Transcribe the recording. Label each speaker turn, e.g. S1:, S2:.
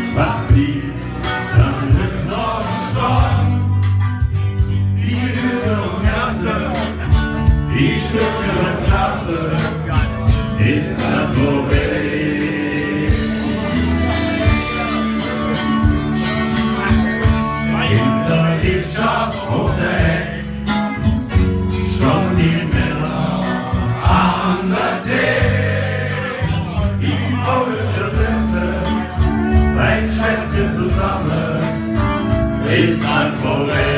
S1: was blieb dann Glück noch stehen. Die Hüse und Gasse, die Stückchen Klasse, ist das vorbei. Hinter die Schafsbrote schon die Männer an der Tee. Die faulsche Sitze, ein Schwätzchen zusammen, ist halt vorbei.